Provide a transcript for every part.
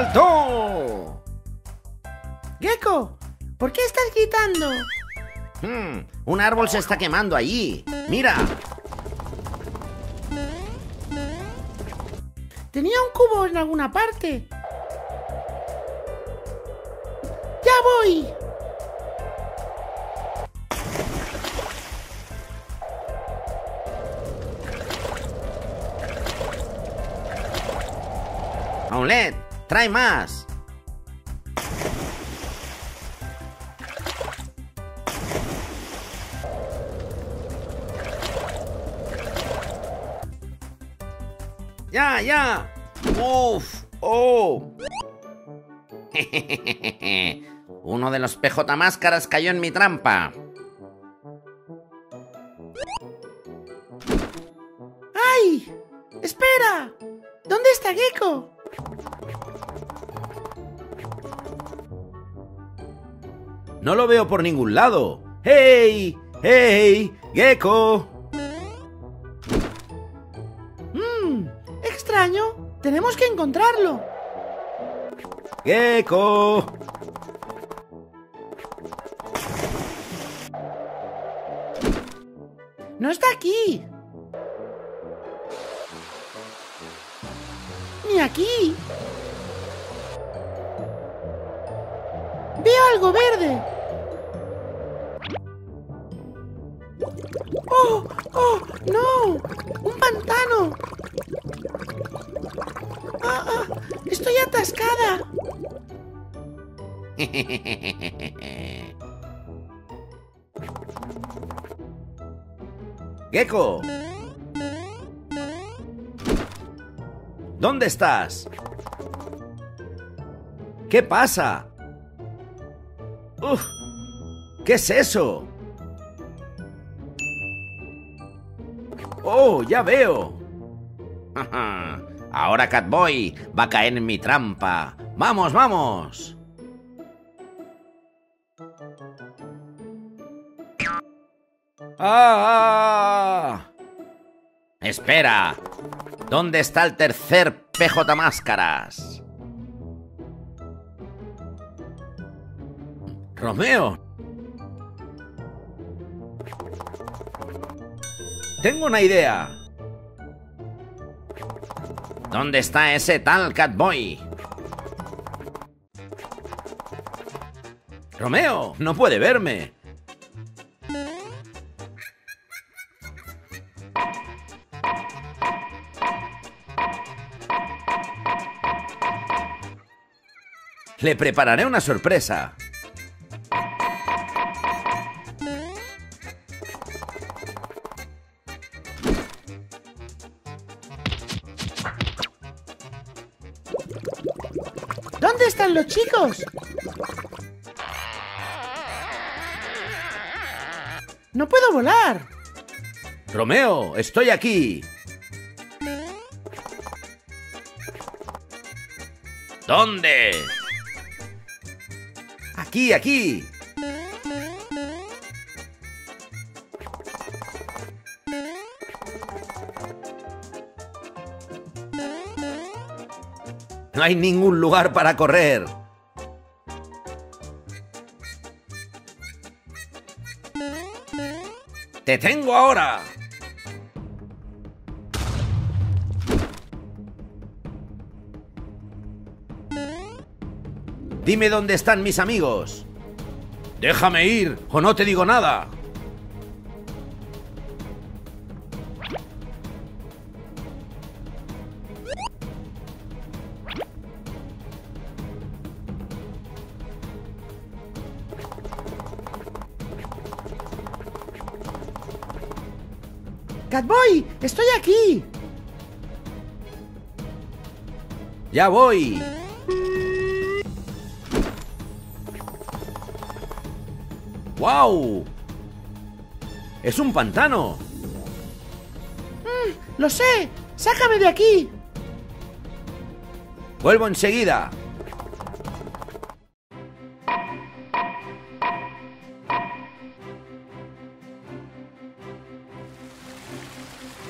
¡Alto! Gecko, ¿por qué estás gritando? Un árbol se está quemando allí. ¡Mira! Tenía un cubo en alguna parte. ¡Ya voy! Owlet, trae más. ¡Ya, ya! ¡Uf! ¡Oh! Uno de los PJ Máscaras cayó en mi trampa. ¡Ay! ¡Espera! ¿Dónde está Gecko? No lo veo por ningún lado. ¡Hey! ¡Hey! ¡Gecko! Extraño. Tenemos que encontrarlo. ¡Gecko! No está aquí. Ni aquí. Veo algo verde. ¡Oh! ¡Oh! ¡No! ¡Un pantano! ¡Estoy atascada! ¡Gecko! ¿Dónde estás? ¿Qué pasa? ¡Uf! ¿Qué es eso? ¡Oh, ya veo! Ahora Catboy va a caer en mi trampa. ¡Vamos, vamos! ¡Ah! ¡Espera! ¿Dónde está el tercer PJ Máscaras? ¡Romeo! Tengo una idea. ¿Dónde está ese tal Catboy? ¡Romeo! ¡No puede verme! Le prepararé una sorpresa. ¿Dónde están los chicos? ¡No puedo volar! Romeo, estoy aquí. ¿Dónde? Aquí, aquí. No hay ningún lugar para correr. ¡Te tengo ahora! Dime dónde están mis amigos. Déjame ir o no te digo nada. ¡Catboy! ¡Estoy aquí! ¡Ya voy! ¡Guau! ¡Es un pantano! ¡Lo sé! ¡Sácame de aquí! ¡Vuelvo enseguida!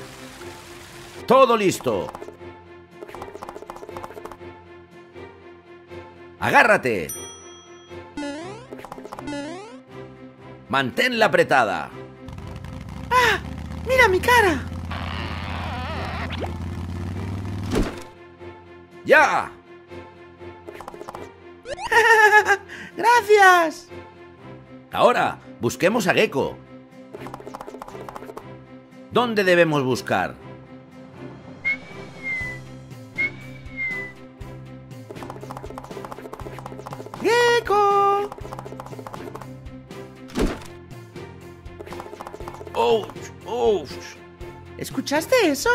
¡Todo listo! ¡Agárrate! ¡Manténla apretada! ¡Ah! ¡Mira mi cara! ¡Ya! ¡Gracias! Ahora, busquemos a Gecko. ¿Dónde debemos buscar? ¡Gecko! ¡Ouch! ¡Ouch! ¿Escuchaste eso?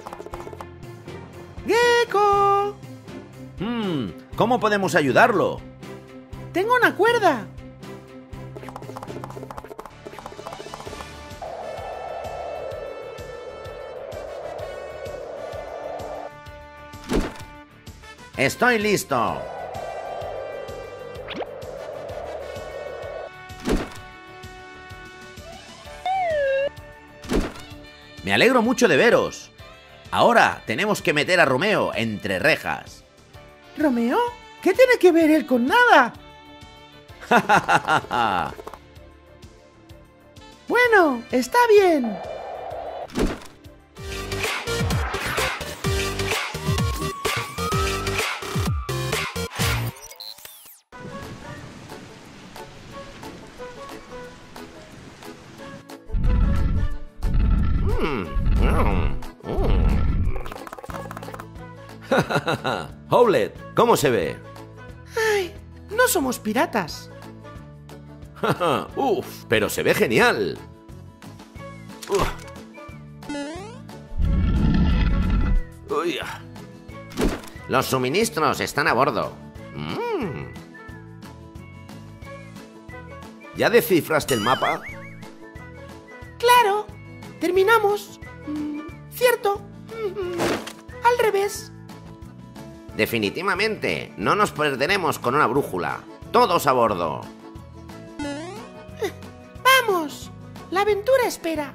¡Gecko! ¿Cómo podemos ayudarlo? Tengo una cuerda. ¡Estoy listo! Me alegro mucho de veros. Ahora tenemos que meter a Romeo entre rejas. ¿Romeo? ¿Qué tiene que ver él con nada? Bueno, está bien. Owlet, ¿cómo se ve? Ay, no somos piratas. Uf, pero se ve genial. Uy. Los suministros están a bordo. ¿Ya descifraste el mapa? Claro, terminamos. Cierto. Al revés. Definitivamente, no nos perderemos con una brújula. Todos a bordo. Vamos, la aventura espera.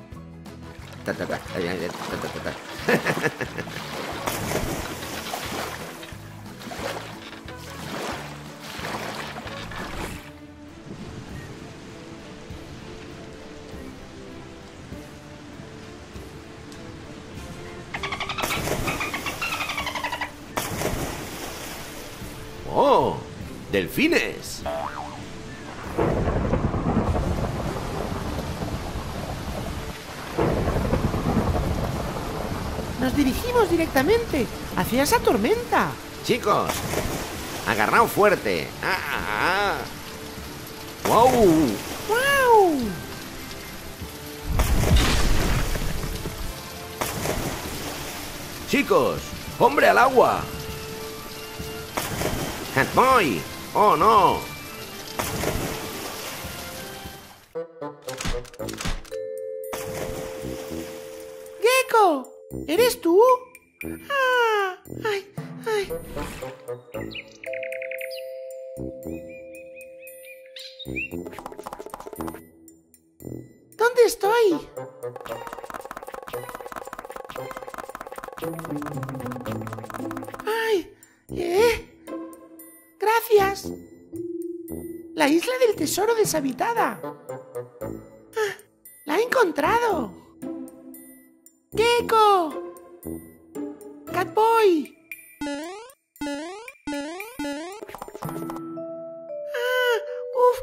¡Oh! ¡Delfines! Nos dirigimos directamente hacia esa tormenta. Chicos, agarraos fuerte. ¡Wow! ¡Guau! Chicos, hombre al agua. ¡Catboy! ¡Oh, no! ¡Gecko! ¿Eres tú? ¡Ah! ¡Ay! ¡Ay! ¿Dónde estoy? ¡Ay! ¡Gracias! La isla del tesoro deshabitada. ¡Ah! ¡La he encontrado! ¡Gecko! ¡Catboy! ¡Ah! ¡Uf!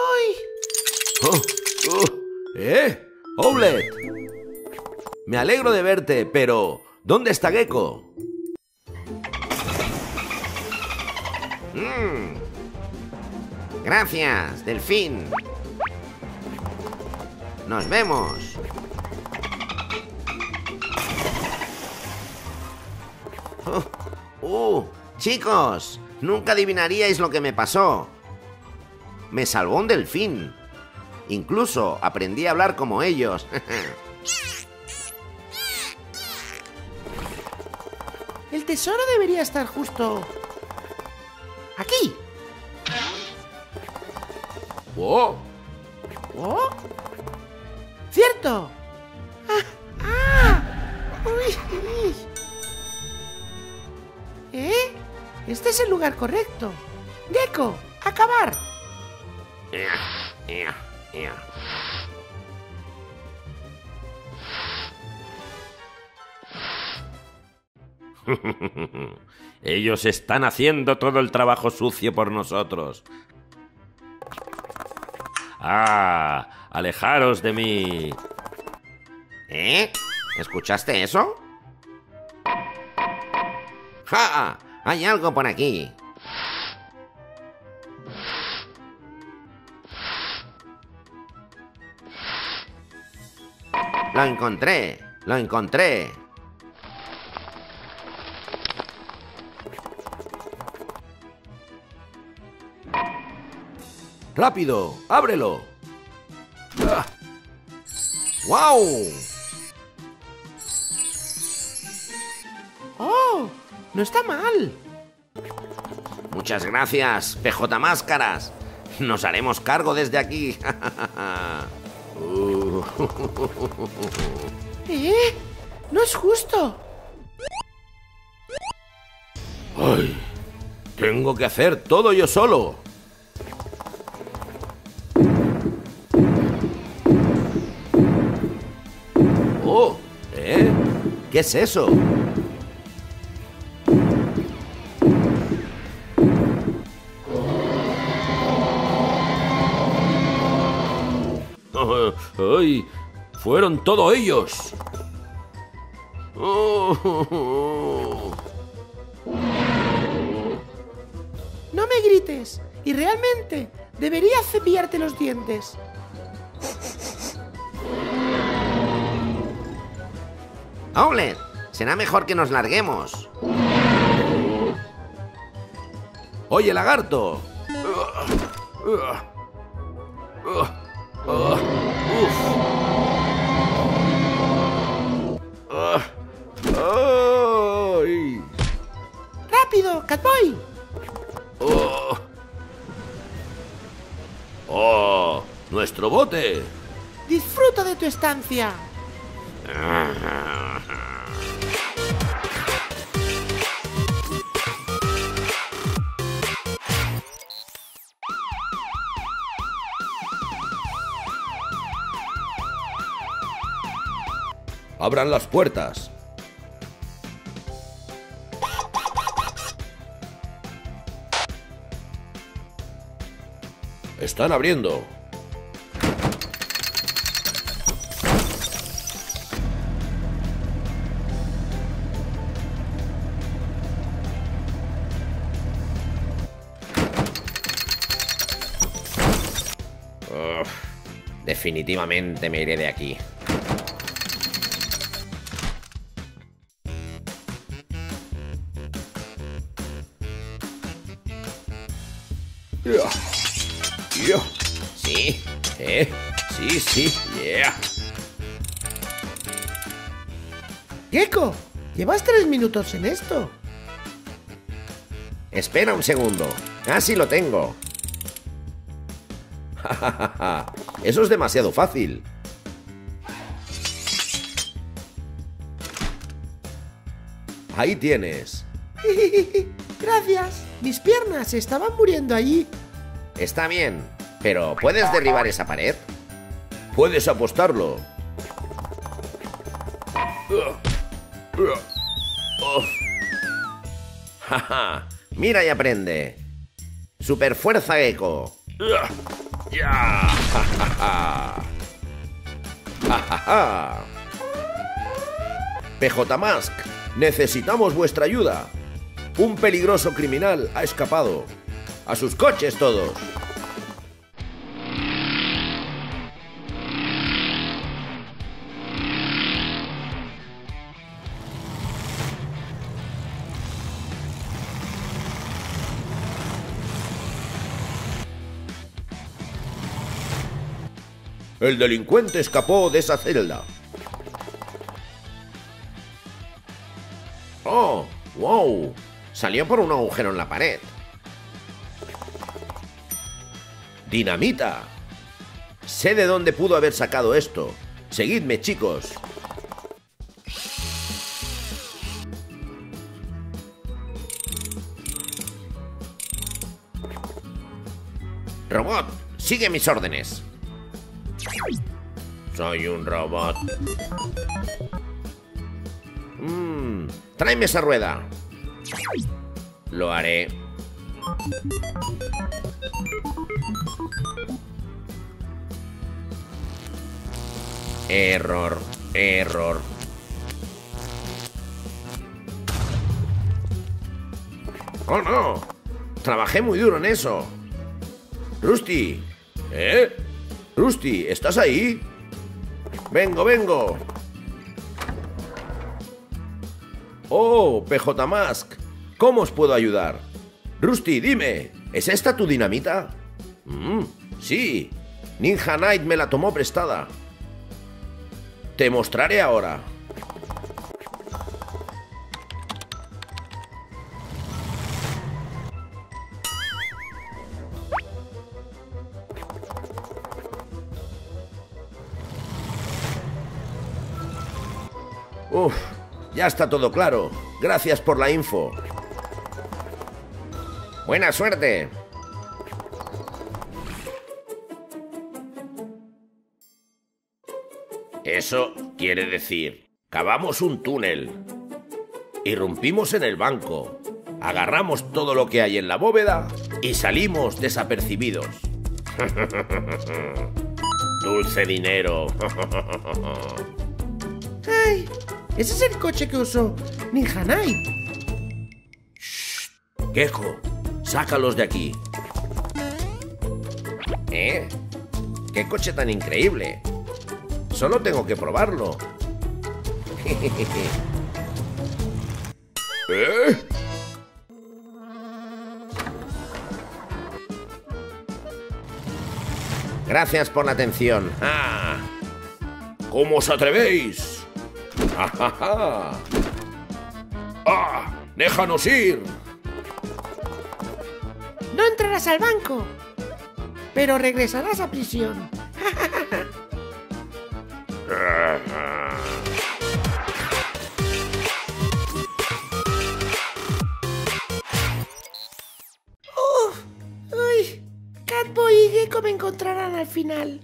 ¡Ay! ¡Owlet! Me alegro de verte, pero ¿dónde está Gecko? Gracias, delfín. Nos vemos. Chicos, nunca adivinaríais lo que me pasó. Me salvó un delfín. Incluso aprendí a hablar como ellos. El tesoro debería estar justo aquí. ¡Oh! ¿Oh? ¡Cierto! ¡Uy! Este es el lugar correcto. Gecko, acabar. Ellos están haciendo todo el trabajo sucio por nosotros. ¡Ah! ¡Alejaros de mí! ¿Eh? ¿Escuchaste eso? ¡Ja! Hay algo por aquí. ¡Lo encontré! ¡Lo encontré! ¡Rápido! ¡Ábrelo! ¡Ah! ¡Guau! ¡Oh! No está mal. Muchas gracias, PJ Máscaras. Nos haremos cargo desde aquí. No es justo. ¡Ay! Tengo que hacer todo yo solo. ¡Oh! ¿Eh? ¿Qué es eso? ¡Ay! ¡Fueron todos ellos! No me grites. Y realmente, deberías cepillarte los dientes. Owlet, será mejor que nos larguemos. Oye, lagarto. ¡Ay! ¡Rápido, Catboy! ¡Oh! ¡Nuestro bote! Disfruta de tu estancia. ¡Abran las puertas! ¡Están abriendo! Definitivamente me iré de aquí. Sí, sí, yeah. Gecko, llevas 3 minutos en esto. Espera un segundo, casi lo tengo. Eso es demasiado fácil. Ahí tienes. Gracias. Mis piernas se estaban muriendo allí. Está bien, pero ¿puedes derribar esa pared? Puedes apostarlo. Jaja, mira y aprende. Super fuerza Gecko. Ya. PJ Mask, necesitamos vuestra ayuda. Un peligroso criminal ha escapado. ¡A sus coches todos! El delincuente escapó de esa celda. ¡Oh! ¡Wow! Salió por un agujero en la pared. ¡Dinamita! Sé de dónde pudo haber sacado esto. Seguidme, chicos. Robot, sigue mis órdenes. Soy un robot. Tráeme esa rueda. Lo haré. Error, error. ¡Oh, no! Trabajé muy duro en eso. Rusty. ¿Eh? Rusty, ¿estás ahí? Vengo, vengo. Oh, PJ Mask. ¿Cómo os puedo ayudar? Rusty, dime, ¿es esta tu dinamita? Sí. Ninja Knight me la tomó prestada. Te mostraré ahora. Uf, ya está todo claro. Gracias por la info. Buena suerte. Eso quiere decir, cavamos un túnel, irrumpimos en el banco, agarramos todo lo que hay en la bóveda y salimos desapercibidos. Dulce dinero. ¡Ay! Ese es el coche que usó Ninja Knight. Shh, Gecko, sácalos de aquí. ¿Eh? ¡Qué coche tan increíble! Solo tengo que probarlo. ¿Eh? Gracias por la atención. ¡Ah! ¿Cómo os atrevéis? ¡Ah! ¡Ah! ¡Déjanos ir! No entrarás al banco, pero regresarás a prisión. ¡Uy! Catboy y Gecko me encontrarán al final.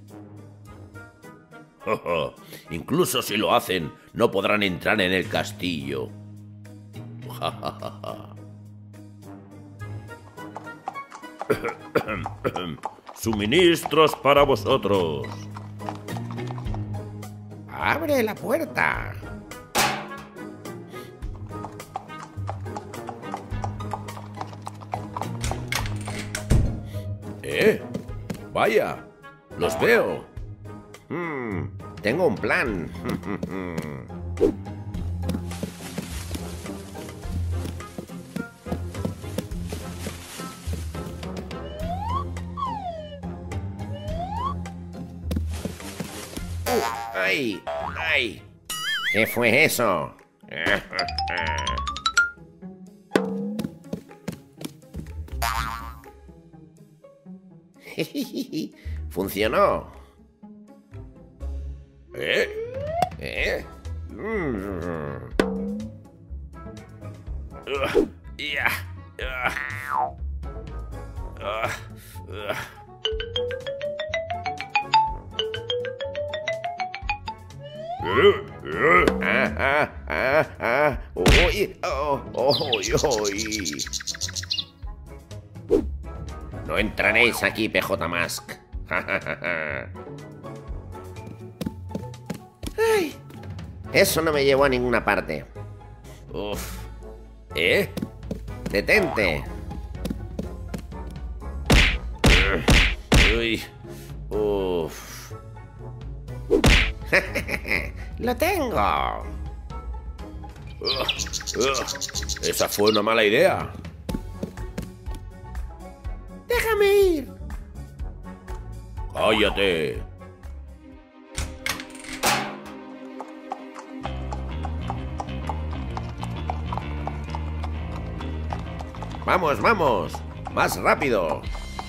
Incluso si lo hacen, no podrán entrar en el castillo. Suministros para vosotros. ¡Abre la puerta! Vaya, los veo. Tengo un plan. ¡Ay! ¡Ay! ¿Qué fue eso? Funcionó. No entraréis aquí, PJ Mask. ¡Ay! Eso no me llevó a ninguna parte. Uf. ¡Detente! Uy. Uf. ¡Lo tengo! Esa fue una mala idea. ¡Déjame ir! ¡Cállate! ¡Vamos, vamos! ¡Más rápido!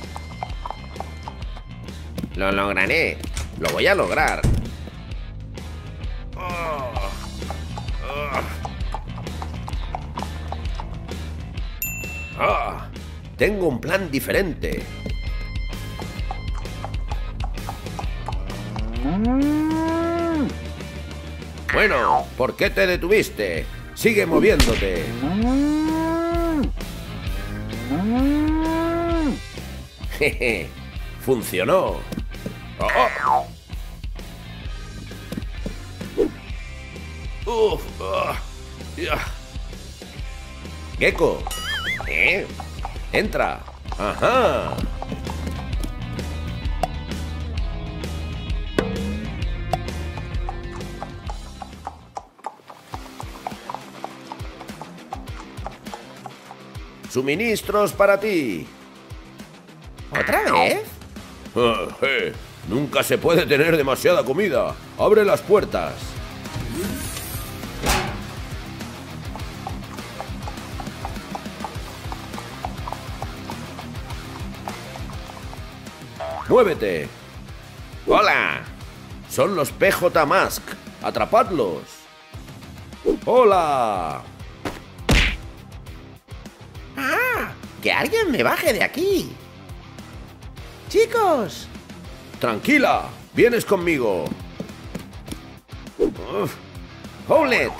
Lo lograré. Lo voy a lograr. Tengo un plan diferente. Bueno, ¿por qué te detuviste? Sigue moviéndote. Jeje, funcionó. Oh. Ya. Gecko, entra. Ajá. Suministros para ti. ¿Otra vez? Nunca se puede tener demasiada comida. Abre las puertas. ¡Muévete! ¡Hola! Son los PJ Mask. ¡Atrapadlos! ¡Hola! ¡Ah! ¡Que alguien me baje de aquí! ¡Chicos! ¡Tranquila! ¡Vienes conmigo! ¡Owlet!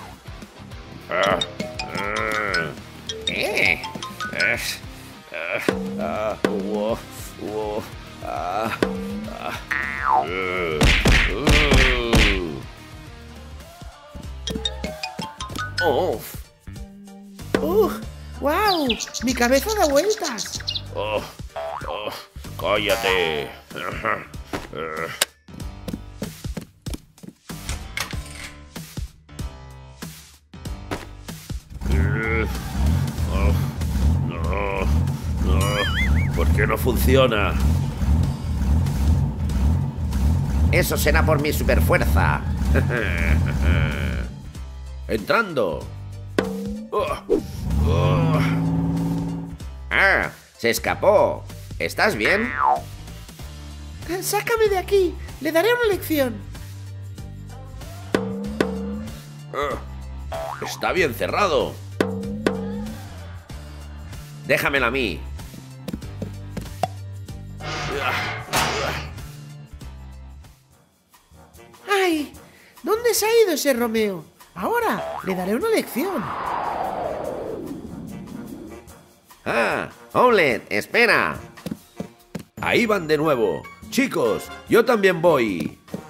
¡Wow! ¡Mi cabeza da vueltas! ¡Cállate! ¿Por qué no funciona? Eso será por mi superfuerza. Entrando. ¡Ah! ¡Se escapó! ¿Estás bien? ¡Sácame de aquí! ¡Le daré una lección! Está bien cerrado. Déjamela a mí. ¡Ay! ¿Dónde se ha ido ese Romeo? Ahora le daré una lección. Owlet, espera. Ahí van de nuevo. Chicos, yo también voy.